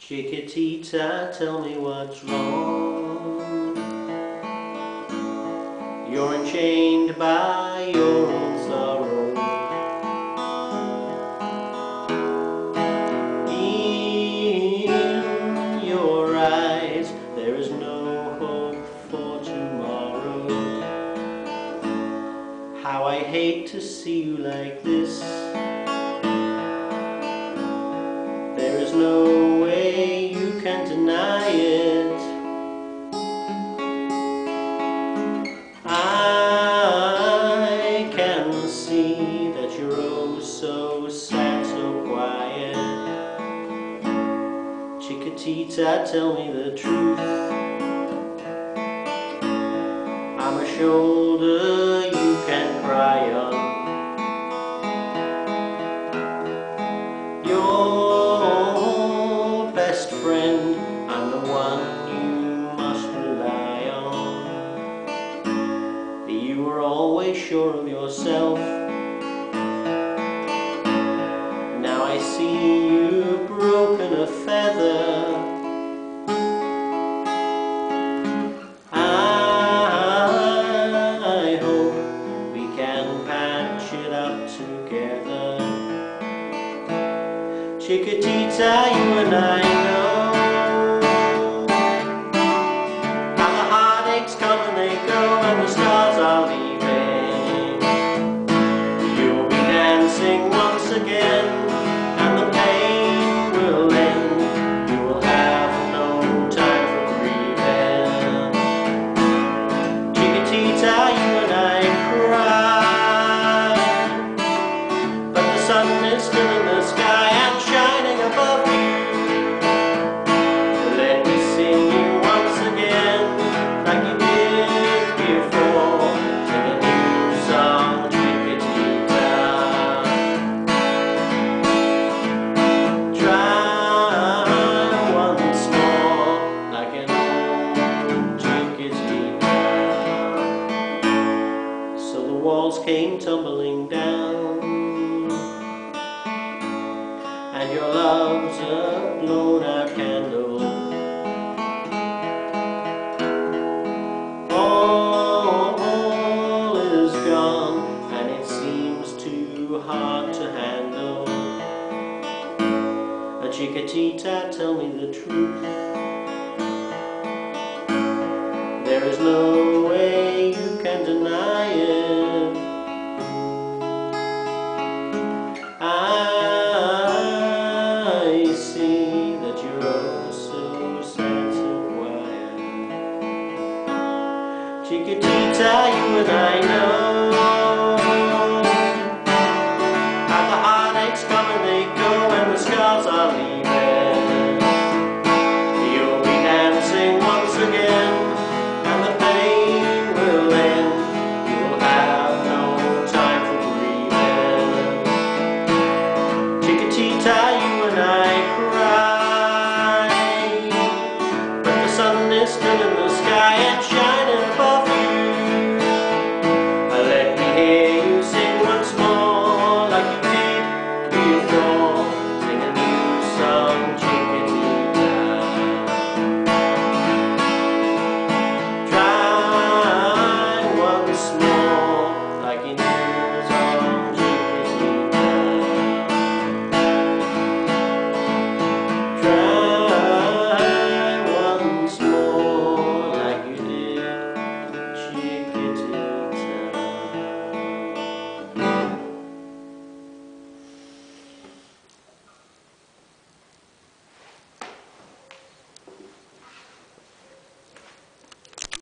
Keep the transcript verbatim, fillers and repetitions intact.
Chiquitita, tell me what's wrong. You're enchained by your own sorrow. In your eyes there is no hope for tomorrow. How I hate to see you like this. There is no way you can deny it. I can see that you're oh so sad, so quiet. Chiquitita, tell me the truth. I'm a shoulder you can cry on. Your best friend, I'm the one you must rely on. You were always sure of yourself. Now I see you've broken a feather. I hope we can patch it up together. Chiquitita, you and I know how the heartaches come and they go, and the stars are leaving. You'll be dancing once again, and the pain will end. You will have no time for grieving. Chiquitita, you and I cry, but the sun is still in the sky and shining above you. Let me sing you once again, like you did before. Sing a new song, Chiquitita. Try once more, like an old Chiquitita. So the walls came tumbling down, and your love's a blown-out candle. All, all is gone, and it seems too hard to handle. A Chiquitita, tell me the truth. There is no way you can deny it. I see that you're oh so sad, so quiet. Chiquitita, you and I know